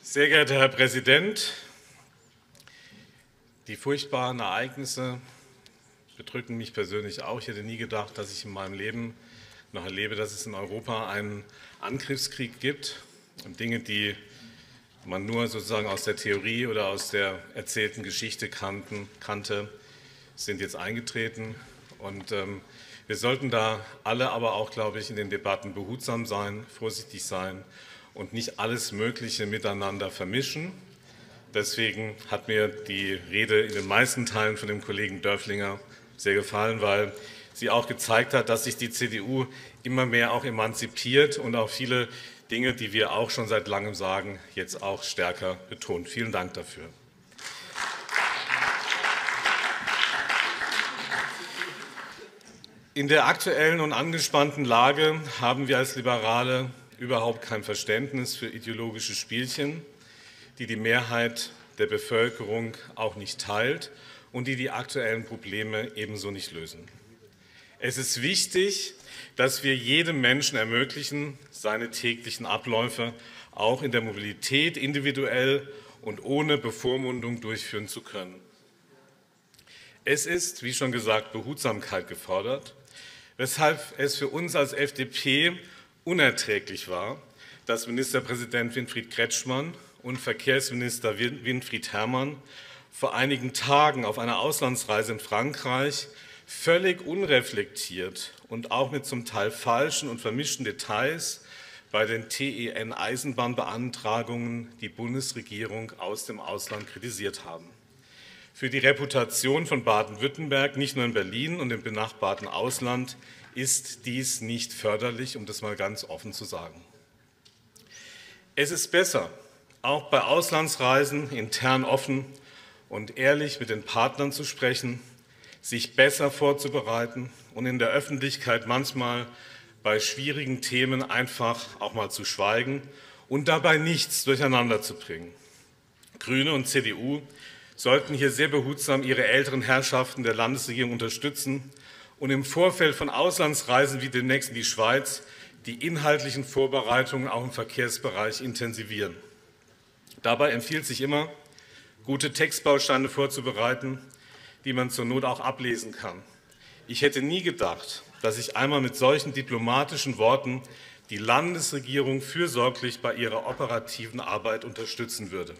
Sehr geehrter Herr Präsident, die furchtbaren Ereignisse bedrücken mich persönlich auch. Ich hätte nie gedacht, dass ich in meinem Leben noch erlebe, dass es in Europa einen Angriffskrieg gibt. Und Dinge, die man nur sozusagen aus der Theorie oder aus der erzählten Geschichte kannte, sind jetzt eingetreten. Und wir sollten da alle aber auch, glaube ich, in den Debatten behutsam sein, vorsichtig sein und nicht alles Mögliche miteinander vermischen. Deswegen hat mir die Rede in den meisten Teilen von dem Kollegen Dörflinger sehr gefallen, weil sie auch gezeigt hat, dass sich die CDU immer mehr auch emanzipiert und auch viele Dinge, die wir auch schon seit langem sagen, jetzt auch stärker betont. Vielen Dank dafür. In der aktuellen und angespannten Lage haben wir als Liberale überhaupt kein Verständnis für ideologische Spielchen, die die Mehrheit der Bevölkerung auch nicht teilt und die die aktuellen Probleme ebenso nicht lösen. Es ist wichtig, dass wir jedem Menschen ermöglichen, seine täglichen Abläufe auch in der Mobilität individuell und ohne Bevormundung durchführen zu können. Es ist, wie schon gesagt, Behutsamkeit gefordert, weshalb es für uns als FDP unerträglich war, dass Ministerpräsident Winfried Kretschmann und Verkehrsminister Winfried Herrmann vor einigen Tagen auf einer Auslandsreise in Frankreich völlig unreflektiert und auch mit zum Teil falschen und vermischten Details bei den TEN-Eisenbahnbeantragungen die Bundesregierung aus dem Ausland kritisiert haben. Für die Reputation von Baden-Württemberg, nicht nur in Berlin und im benachbarten Ausland, ist dies nicht förderlich, um das mal ganz offen zu sagen. Es ist besser, auch bei Auslandsreisen intern offen und ehrlich mit den Partnern zu sprechen, sich besser vorzubereiten und in der Öffentlichkeit manchmal bei schwierigen Themen einfach auch mal zu schweigen und dabei nichts durcheinander zu bringen. Grüne und CDU sollten hier sehr behutsam ihre älteren Herrschaften der Landesregierung unterstützen und im Vorfeld von Auslandsreisen wie demnächst in die Schweiz die inhaltlichen Vorbereitungen auch im Verkehrsbereich intensivieren. Dabei empfiehlt sich immer, gute Textbausteine vorzubereiten, die man zur Not auch ablesen kann. Ich hätte nie gedacht, dass ich einmal mit solchen diplomatischen Worten die Landesregierung fürsorglich bei ihrer operativen Arbeit unterstützen würde.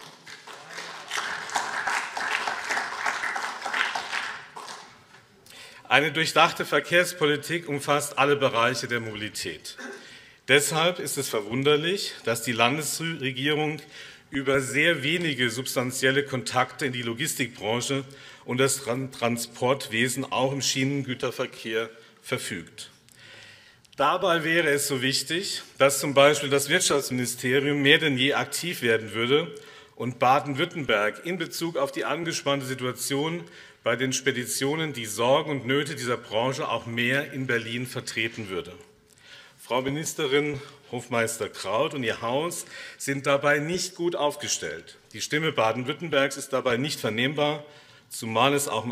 Eine durchdachte Verkehrspolitik umfasst alle Bereiche der Mobilität. Deshalb ist es verwunderlich, dass die Landesregierung über sehr wenige substanzielle Kontakte in die Logistikbranche und das Transportwesen auch im Schienengüterverkehr verfügt. Dabei wäre es so wichtig, dass zum Beispiel das Wirtschaftsministerium mehr denn je aktiv werden würde und Baden-Württemberg in Bezug auf die angespannte Situation bei den Speditionen die Sorgen und Nöte dieser Branche auch mehr in Berlin vertreten würde. Frau Ministerin Hofmeister-Kraut und ihr Haus sind dabei nicht gut aufgestellt. Die Stimme Baden-Württembergs ist dabei nicht vernehmbar, zumal es auch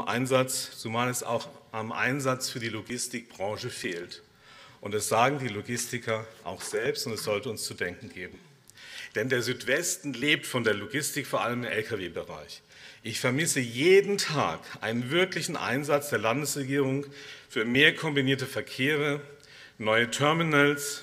am Einsatz für die Logistikbranche fehlt. Und das sagen die Logistiker auch selbst, und es sollte uns zu denken geben. Denn der Südwesten lebt von der Logistik, vor allem im Lkw-Bereich. Ich vermisse jeden Tag einen wirklichen Einsatz der Landesregierung für mehr kombinierte Verkehre, neue Terminals,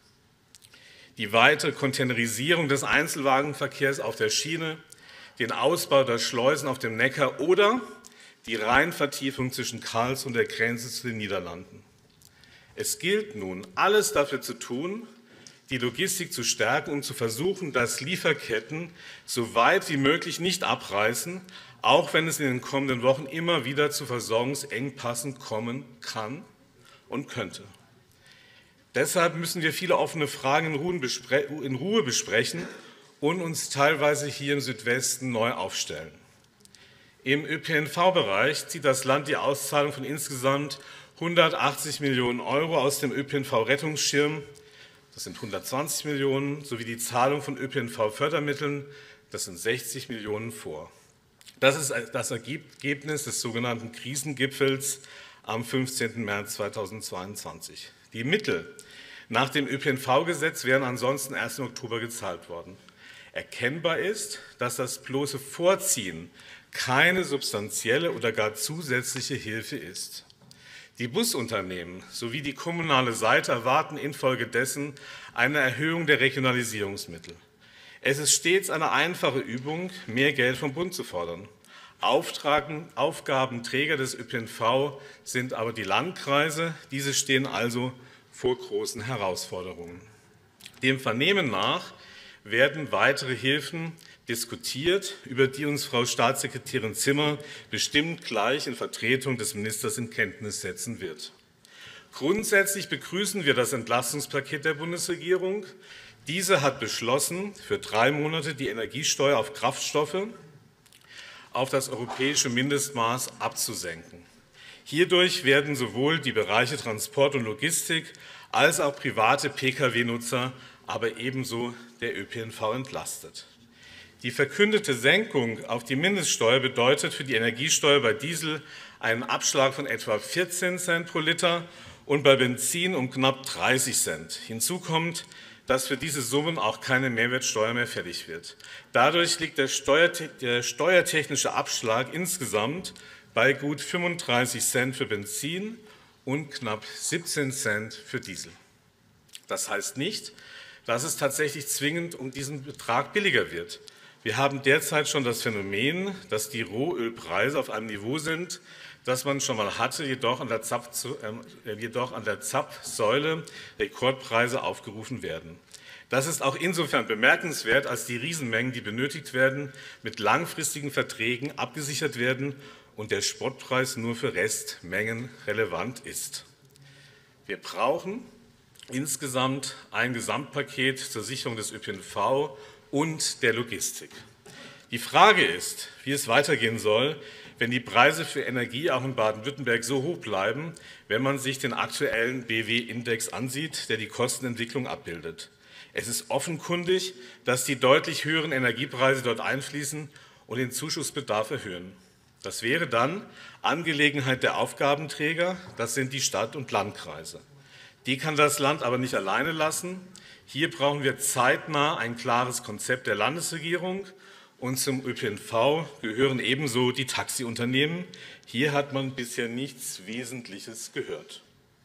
die weitere Containerisierung des Einzelwagenverkehrs auf der Schiene, den Ausbau der Schleusen auf dem Neckar oder die Rheinvertiefung zwischen Karlsruhe und der Grenze zu den Niederlanden. Es gilt nun, alles dafür zu tun, die Logistik zu stärken und zu versuchen, dass Lieferketten so weit wie möglich nicht abreißen, auch wenn es in den kommenden Wochen immer wieder zu Versorgungsengpassen kommen kann und könnte. Deshalb müssen wir viele offene Fragen in Ruhe besprechen und uns teilweise hier im Südwesten neu aufstellen. Im ÖPNV-Bereich zieht das Land die Auszahlung von insgesamt 180 Millionen € aus dem ÖPNV-Rettungsschirm, das sind 120 Millionen, sowie die Zahlung von ÖPNV-Fördermitteln, das sind 60 Millionen vor. Das ist das Ergebnis des sogenannten Krisengipfels am 15. März 2022. Die Mittel nach dem ÖPNV-Gesetz wären ansonsten erst im Oktober gezahlt worden. Erkennbar ist, dass das bloße Vorziehen keine substanzielle oder gar zusätzliche Hilfe ist. Die Busunternehmen sowie die kommunale Seite erwarten infolgedessen eine Erhöhung der Regionalisierungsmittel. Es ist stets eine einfache Übung, mehr Geld vom Bund zu fordern. Aufgabenträger des ÖPNV sind aber die Landkreise. Diese stehen also vor großen Herausforderungen. Dem Vernehmen nach werden weitere Hilfen diskutiert, über die uns Frau Staatssekretärin Zimmer bestimmt gleich in Vertretung des Ministers in Kenntnis setzen wird. Grundsätzlich begrüßen wir das Entlastungspaket der Bundesregierung. Diese hat beschlossen, für 3 Monate die Energiesteuer auf Kraftstoffe auf das europäische Mindestmaß abzusenken. Hierdurch werden sowohl die Bereiche Transport und Logistik als auch private Pkw-Nutzer, aber ebenso der ÖPNV entlastet. Die verkündete Senkung auf die Mindeststeuer bedeutet für die Energiesteuer bei Diesel einen Abschlag von etwa 14 Cent pro Liter und bei Benzin um knapp 30 Cent. Hinzu kommt, dass für diese Summen auch keine Mehrwertsteuer mehr fällig wird. Dadurch liegt der steuertechnische Abschlag insgesamt bei gut 35 Cent für Benzin und knapp 17 Cent für Diesel. Das heißt nicht, dass es tatsächlich zwingend um diesen Betrag billiger wird. Wir haben derzeit schon das Phänomen, dass die Rohölpreise auf einem Niveau sind, das man schon mal hatte, jedoch an der Zapfsäule Rekordpreise aufgerufen werden. Das ist auch insofern bemerkenswert, als die Riesenmengen, die benötigt werden, mit langfristigen Verträgen abgesichert werden und der Spotpreis nur für Restmengen relevant ist. Wir brauchen insgesamt ein Gesamtpaket zur Sicherung des ÖPNV und der Logistik. Die Frage ist, wie es weitergehen soll, wenn die Preise für Energie auch in Baden-Württemberg so hoch bleiben, wenn man sich den aktuellen BW-Index ansieht, der die Kostenentwicklung abbildet. Es ist offenkundig, dass die deutlich höheren Energiepreise dort einfließen und den Zuschussbedarf erhöhen. Das wäre dann Angelegenheit der Aufgabenträger, das sind die Stadt- und Landkreise. Die kann das Land aber nicht alleine lassen. Hier brauchen wir zeitnah ein klares Konzept der Landesregierung. Und zum ÖPNV gehören ebenso die Taxiunternehmen. Hier hat man bisher nichts Wesentliches gehört.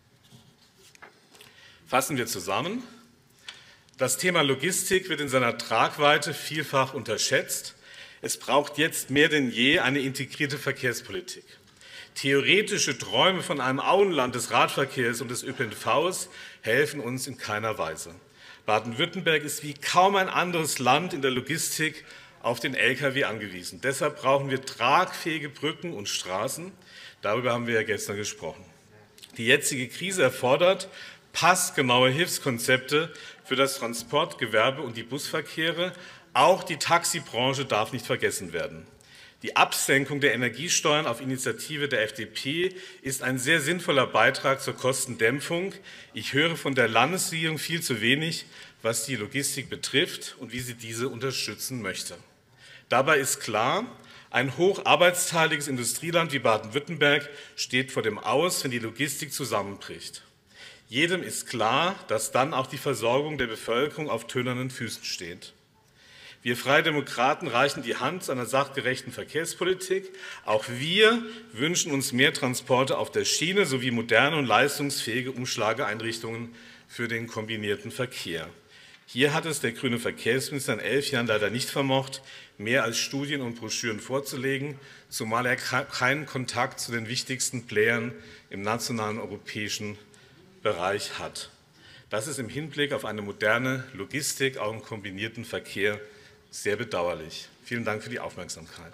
Fassen wir zusammen. Das Thema Logistik wird in seiner Tragweite vielfach unterschätzt. Es braucht jetzt mehr denn je eine integrierte Verkehrspolitik. Theoretische Träume von einem Auenland des Radverkehrs und des ÖPNVs helfen uns in keiner Weise. Baden-Württemberg ist wie kaum ein anderes Land in der Logistik auf den Lkw angewiesen. Deshalb brauchen wir tragfähige Brücken und Straßen. Darüber haben wir ja gestern gesprochen. Die jetzige Krise erfordert passgenaue Hilfskonzepte für das Transportgewerbe und die Busverkehre. Auch die Taxibranche darf nicht vergessen werden. Die Absenkung der Energiesteuern auf Initiative der FDP ist ein sehr sinnvoller Beitrag zur Kostendämpfung. Ich höre von der Landesregierung viel zu wenig, was die Logistik betrifft und wie sie diese unterstützen möchte. Dabei ist klar, ein hocharbeitsteiliges Industrieland wie Baden-Württemberg steht vor dem Aus, wenn die Logistik zusammenbricht. Jedem ist klar, dass dann auch die Versorgung der Bevölkerung auf tönernen Füßen steht. Wir Freie Demokraten reichen die Hand zu einer sachgerechten Verkehrspolitik. Auch wir wünschen uns mehr Transporte auf der Schiene sowie moderne und leistungsfähige Umschlageeinrichtungen für den kombinierten Verkehr. Hier hat es der grüne Verkehrsminister in 11 Jahren leider nicht vermocht, mehr als Studien und Broschüren vorzulegen, zumal er keinen Kontakt zu den wichtigsten Playern im nationalen europäischen Bereich hat. Das ist im Hinblick auf eine moderne Logistik, auch im kombinierten Verkehr, sehr bedauerlich. Vielen Dank für die Aufmerksamkeit.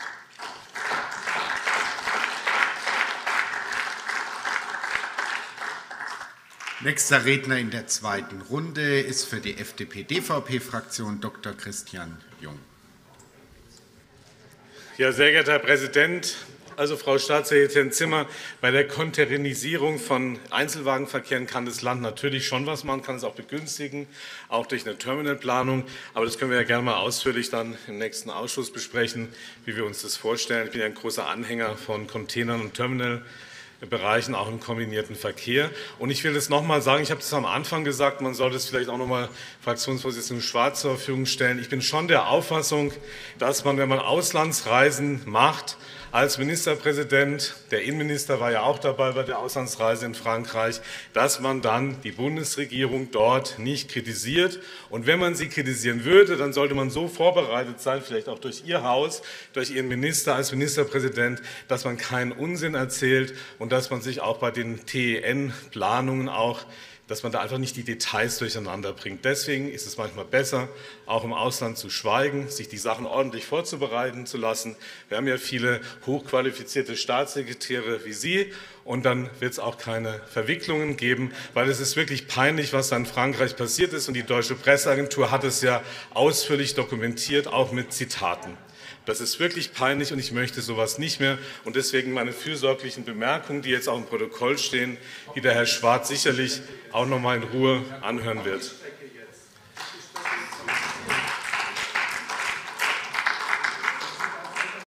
Nächster Redner in der zweiten Runde ist für die FDP-DVP-Fraktion Dr. Christian Jung. Ja, sehr geehrter Herr Präsident, also Frau Staatssekretärin Zimmer, bei der Containerisierung von Einzelwagenverkehren kann das Land natürlich schon was machen, kann es auch begünstigen, auch durch eine Terminalplanung. Aber das können wir ja gerne mal ausführlich dann im nächsten Ausschuss besprechen, wie wir uns das vorstellen. Ich bin ja ein großer Anhänger von Containern und Bereichen, auch im kombinierten Verkehr. Und ich will das nochmal sagen, ich habe das am Anfang gesagt, man sollte es vielleicht auch nochmal Fraktionsvorsitzenden Schwarz zur Verfügung stellen. Ich bin schon der Auffassung, dass man, wenn man Auslandsreisen macht, als Ministerpräsident, der Innenminister war ja auch dabei bei der Auslandsreise in Frankreich, dass man dann die Bundesregierung dort nicht kritisiert. Und wenn man sie kritisieren würde, dann sollte man so vorbereitet sein, vielleicht auch durch Ihr Haus, durch Ihren Minister als Ministerpräsident, dass man keinen Unsinn erzählt und dass man sich auch bei den TEN-Planungen dass man da einfach nicht die Details durcheinander bringt. Deswegen ist es manchmal besser, auch im Ausland zu schweigen, sich die Sachen ordentlich vorzubereiten zu lassen. Wir haben ja viele hochqualifizierte Staatssekretäre wie Sie und dann wird es auch keine Verwicklungen geben, weil es ist wirklich peinlich, was da in Frankreich passiert ist und die Deutsche Presseagentur hat es ja ausführlich dokumentiert, auch mit Zitaten. Das ist wirklich peinlich und ich möchte sowas nicht mehr. Und deswegen meine fürsorglichen Bemerkungen, die jetzt auch im Protokoll stehen, die der Herr Schwarz sicherlich auch noch mal in Ruhe anhören wird.